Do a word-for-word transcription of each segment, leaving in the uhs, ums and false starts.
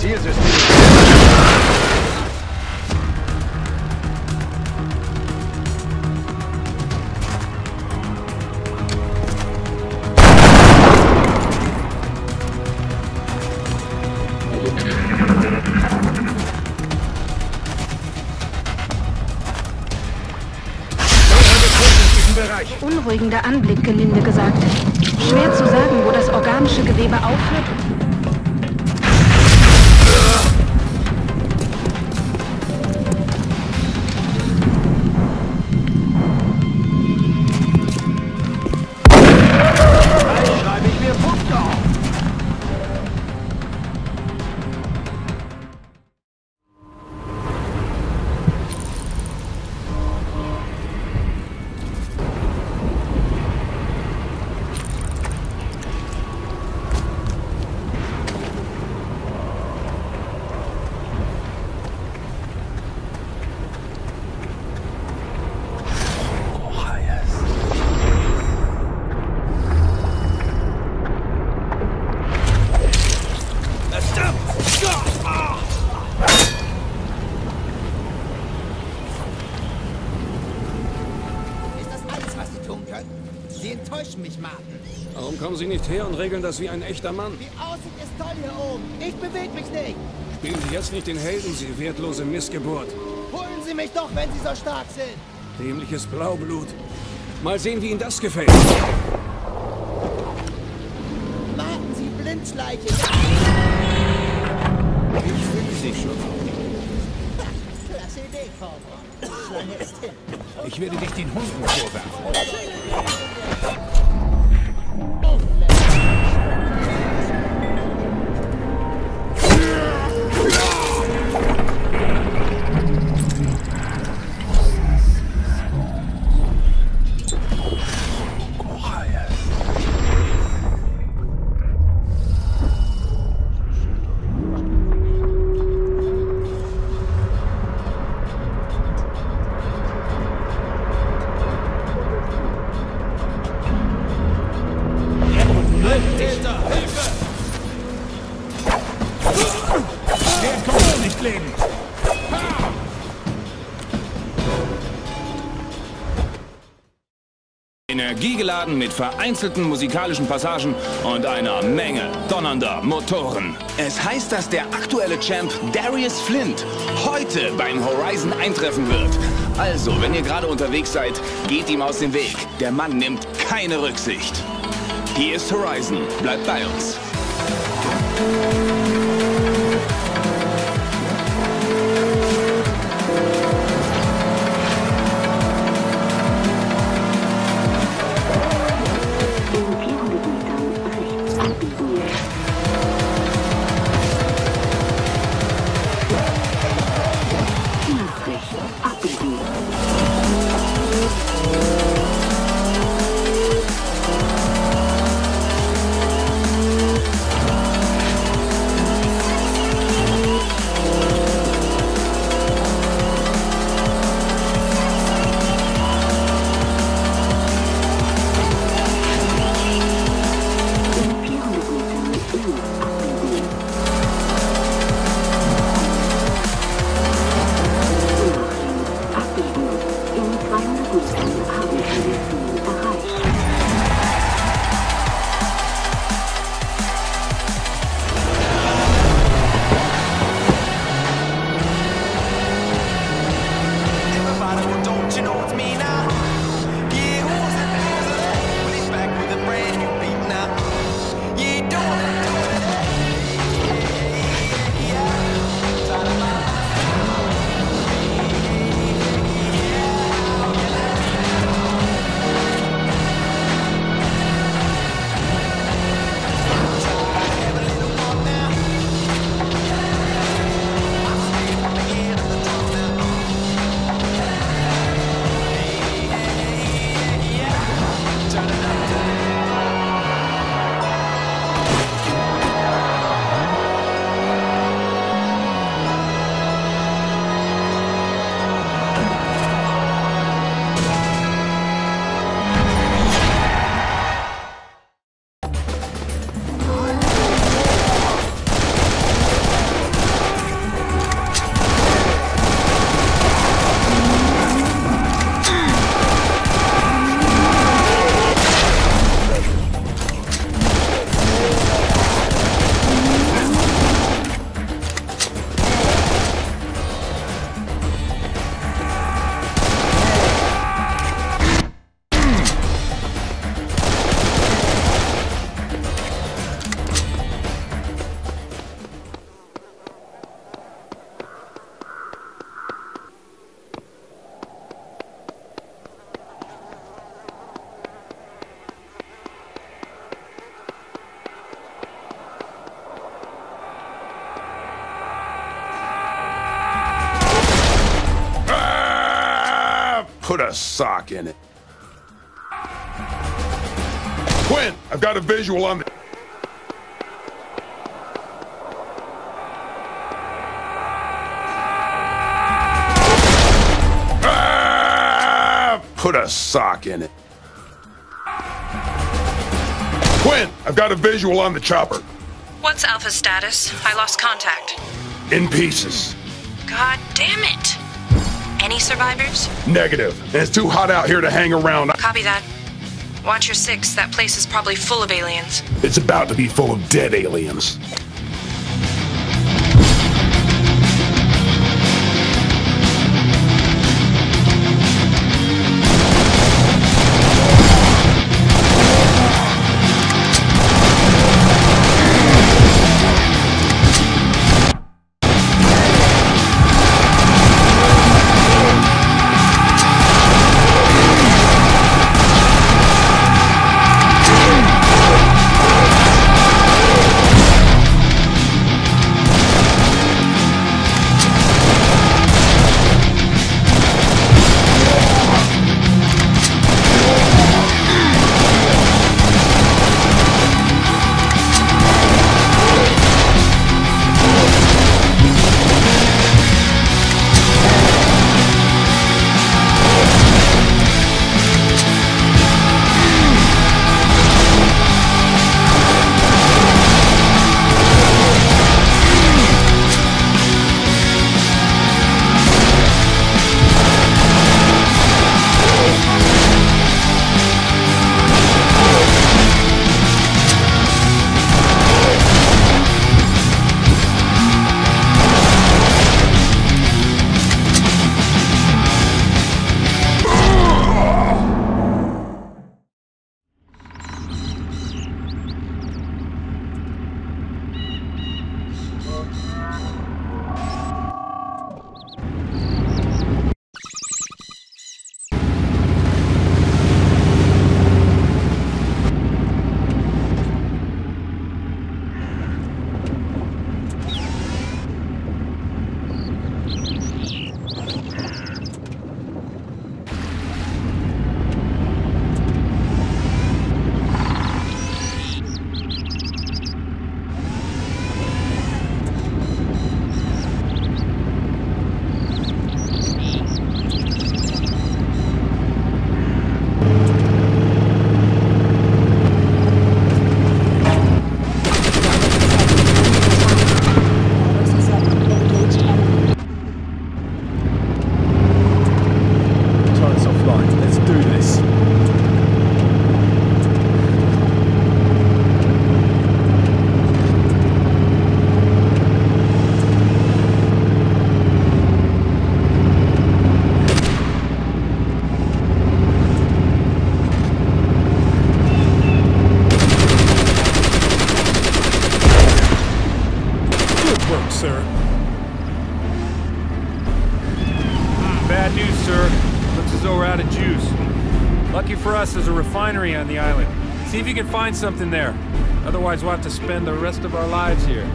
Zielsystem. Beunruhigender Anblick, gelinde gesagt. Schwer zu sagen, wo das organische Gewebe aufhört. Gleich schreibe ich mir Punkte auf. Sie enttäuschen mich, Martin. Warum kommen Sie nicht her und regeln das wie ein echter Mann? Die Aussicht ist toll hier oben. Ich bewege mich nicht. Spielen Sie jetzt nicht den Helden, Sie wertlose Missgeburt. Holen Sie mich doch, wenn Sie so stark sind. Dämliches Blaublut. Mal sehen, wie Ihnen das gefällt. Warten Sie, Blindschleiche. Ich finde Sie schon. Ha, klasse Idee, Cobra. Schlange ist hin. Ich werde dich den Hunden vorwerfen. Energiegeladen mit vereinzelten musikalischen Passagen und einer Menge donnernder Motoren. Es heißt, dass der aktuelle Champ Darius Flint heute beim Horizon eintreffen wird. Also, wenn ihr gerade unterwegs seid, geht ihm aus dem Weg. Der Mann nimmt keine Rücksicht. Hier ist Horizon. Bleibt bei uns. Put a sock in it. Quinn, I've got a visual on the... Ah! Put a sock in it. Quinn, I've got a visual on the chopper. What's Alpha's status? I lost contact. In pieces. God damn it. Any survivors? Negative. And it's too hot out here to hang around. Copy that. Watch your six. That place is probably full of aliens. It's about to be full of dead aliens. Sir. Bad news, sir. Looks as though we're out of juice. Lucky for us, there's a refinery on the island. See if you can find something there. Otherwise, we'll have to spend the rest of our lives here.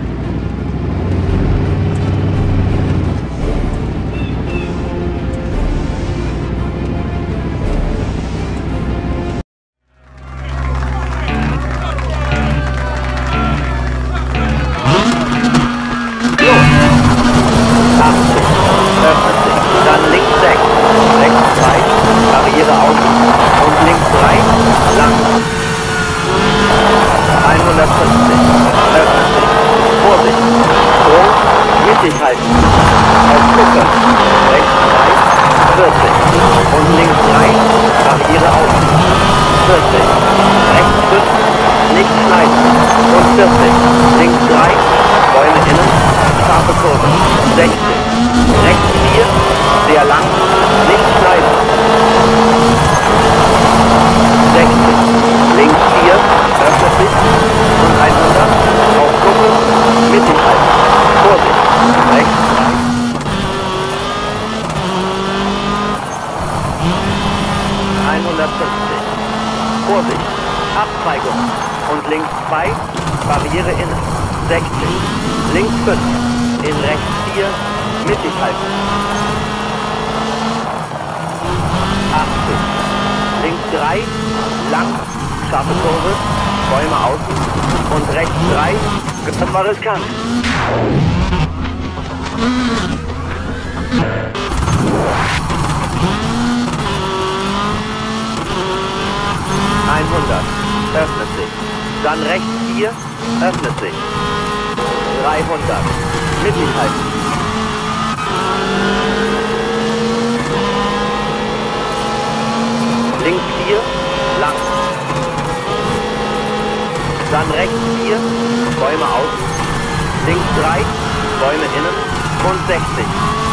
Vorsicht, Abzweigung und links zwei, Barriere innen, sechzig, links fünf, in rechts vier, mittig halten. drei, lang, scharfe Kurve, Bäume außen und rechts drei, das war riskant. hundert, öffnet sich. Dann rechts vier, öffnet sich. dreihundert, mittig halten. Links vier, lang. Dann rechts vier, Bäume außen. Links drei, Bäume innen und sechzig.